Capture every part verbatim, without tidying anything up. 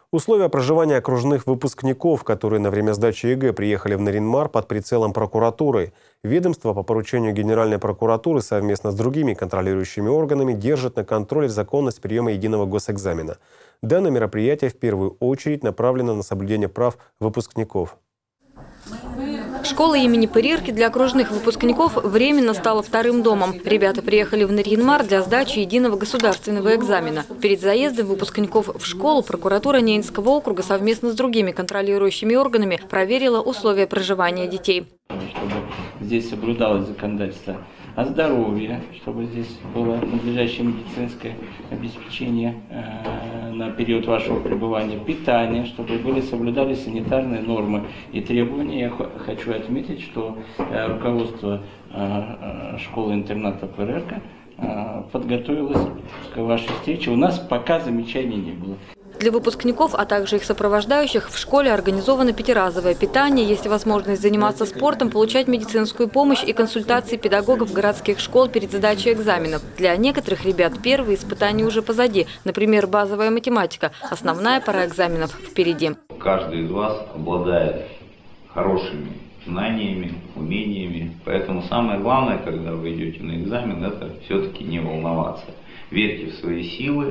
Условия проживания окружных выпускников, которые на время сдачи ЕГЭ приехали в Нарьян-Мар под прицелом прокуратуры. Ведомство по поручению Генеральной прокуратуры совместно с другими контролирующими органами держит на контроле законность приема единого госэкзамена. Данное мероприятие в первую очередь направлено на соблюдение прав выпускников. Школа имени Пырирки для окружных выпускников временно стала вторым домом. Ребята приехали в Нарьян-Мар для сдачи единого государственного экзамена. Перед заездом выпускников в школу прокуратура Ненецкого округа совместно с другими контролирующими органами проверила условия проживания детей. Чтобы здесь соблюдалось законодательство о здоровье, чтобы здесь было надлежащее медицинское обеспечение э, на период вашего пребывания, питание, чтобы были соблюдались санитарные нормы и требования. Я хочу отметить, что э, руководство э, школы-интерната Пырирка э, подготовилось к вашей встрече. У нас пока замечаний не было. Для выпускников, а также их сопровождающих в школе организовано пятиразовое питание, есть возможность заниматься спортом, получать медицинскую помощь и консультации педагогов городских школ перед сдачей экзаменов. Для некоторых ребят первые испытания уже позади, например, базовая математика. Основная пора экзаменов впереди. Каждый из вас обладает хорошими знаниями, умениями, поэтому самое главное, когда вы идете на экзамен, это все-таки не волноваться. Верьте в свои силы.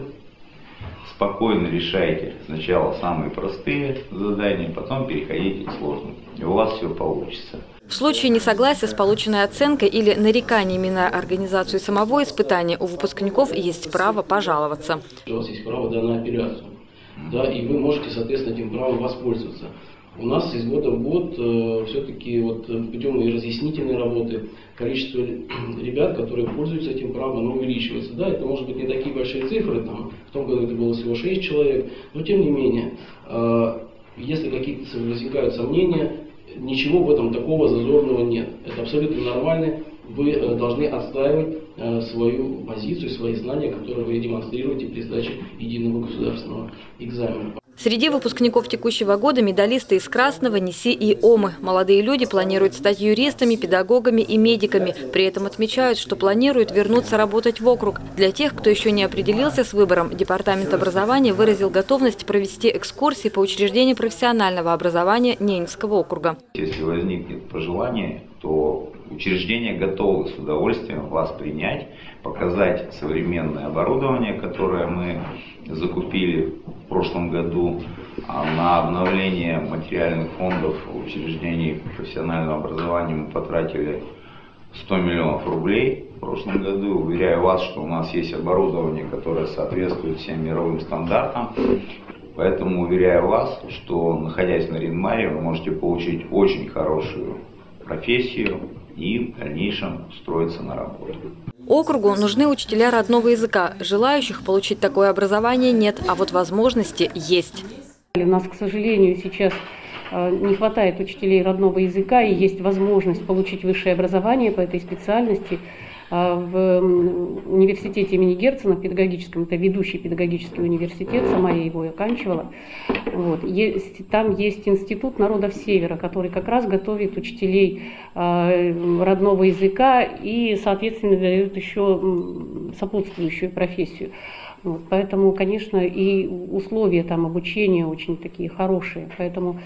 Спокойно решайте сначала самые простые задания, потом переходите к сложным. И у вас все получится. В случае несогласия с полученной оценкой или нареканиями на организацию самого испытания у выпускников есть право пожаловаться. У вас есть право да, на апелляцию, да, и вы можете, соответственно, этим правом воспользоваться. У нас из года в год э, все-таки вот, путем и разъяснительной работы количество ребят, которые пользуются этим правом, оно увеличивается. Да, это может быть не такие большие цифры, там, в том году это было всего шесть человек, но тем не менее, э, если какие-то возникают сомнения, ничего в этом такого зазорного нет. Это абсолютно нормально. Вы э, должны отстаивать э, свою позицию, свои знания, которые вы демонстрируете при сдаче единого государственного экзамена. Среди выпускников текущего года медалисты из Красного, НИСИ и ОМы. Молодые люди планируют стать юристами, педагогами и медиками. При этом отмечают, что планируют вернуться работать в округ. Для тех, кто еще не определился с выбором, Департамент образования выразил готовность провести экскурсии по учреждению профессионального образования Ненецкого округа. Если возникнет пожелание, то учреждения готовы с удовольствием вас принять, показать современное оборудование, которое мы закупили в прошлом году. А на обновление материальных фондов учреждений профессионального образования мы потратили сто миллионов рублей в прошлом году. Уверяю вас, что у нас есть оборудование, которое соответствует всем мировым стандартам. Поэтому уверяю вас, что, находясь на Нарьян-Маре, вы можете получить очень хорошую профессию и в дальнейшем устроиться на работу. Округу нужны учителя родного языка. Желающих получить такое образование нет, а вот возможности есть. У нас, к сожалению, сейчас не хватает учителей родного языка, и есть возможность получить высшее образование по этой специальности в университете имени Герцена, педагогическом, это ведущий педагогический университет, сама я его и оканчивала. Вот. Есть, там есть институт народов Севера, который как раз готовит учителей э, родного языка и, соответственно, дает еще сопутствующую профессию. Вот. Поэтому, конечно, и условия там обучения очень такие хорошие. Поэтому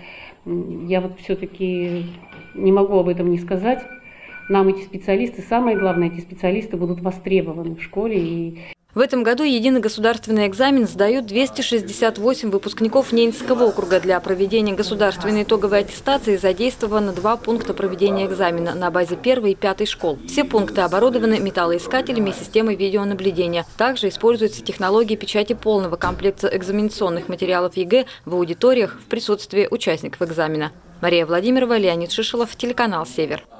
я вот все-таки не могу об этом не сказать. Нам эти специалисты, самое главное, эти специалисты будут востребованы в школе. И... В этом году единый государственный экзамен сдают двести шестьдесят восемь выпускников Ненецкого округа. Для проведения государственной итоговой аттестации задействовано два пункта проведения экзамена на базе первой и пятой школ. Все пункты оборудованы металлоискателями и системой видеонаблюдения. Также используются технологии печати полного комплекта экзаменационных материалов ЕГЭ в аудиториях в присутствии участников экзамена. Мария Владимирова, Леонид Шишелов, телеканал «Север».